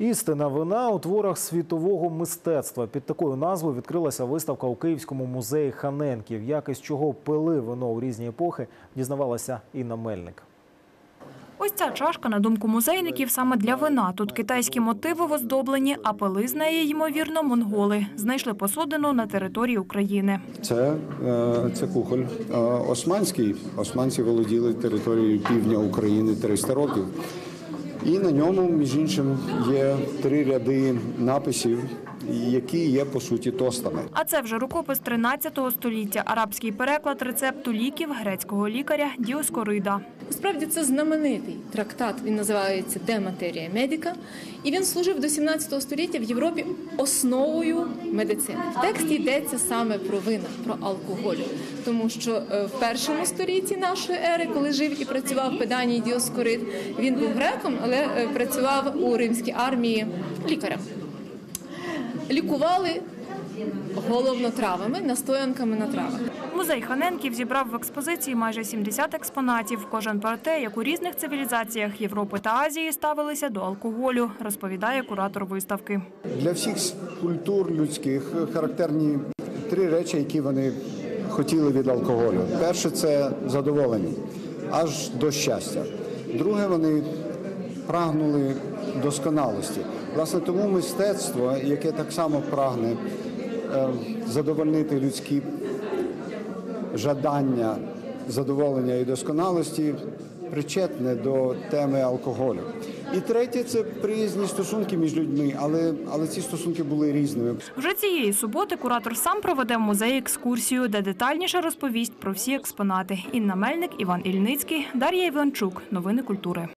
Істина вина у творах світового мистецтва. Під такою назвою відкрилася виставка у Київському музеї Ханенків. Як і з чого пили вино у різні епохи, дізнавалася Інна Мельник. Ось ця чашка, на думку музейників, саме для вина. Тут китайські мотиви оздоблені, а пили з неї, ймовірно, монголи. Знайшли посудину на території України. Це кухоль османський. Османці володіли територією півдня України 300 років. І на ньому, між іншим, є 3 ряди написів, які є, по суті, тостами. А це вже рукопис 13 століття. Арабський переклад рецепту ліків грецького лікаря Діоскорида. Насправді це знаменитий трактат, він називається «De Materia Medica», і він служив до 17 століття в Європі основою медицини. В тексті йдеться саме про вина, про алкоголь, тому що в першому столітті нашої ери, коли жив і працював Педаній Діоскорид, він був греком, але працював у римській армії лікарем. Лікували головно травами, настоянками на травах. Музей Ханенків зібрав в експозиції майже 70 експонатів. Кожен про те, як у різних цивілізаціях Європи та Азії ставилися до алкоголю, розповідає куратор виставки. Для всіх культур людських характерні 3 речі, які вони хотіли від алкоголю. Перше – це задоволення, аж до щастя. Друге – вони прагнули досконалості. Власне, тому мистецтво, яке так само прагне задовольнити людські жадання, задоволення і досконалості, причетне до теми алкоголю. І третє – це приязні стосунки між людьми, але ці стосунки були різними. Вже цієї суботи куратор сам проведе в музеї екскурсію, де детальніше розповість про всі експонати. Інна Мельник, Іван Ільницький, Дар'я Іванчук. Новини культури.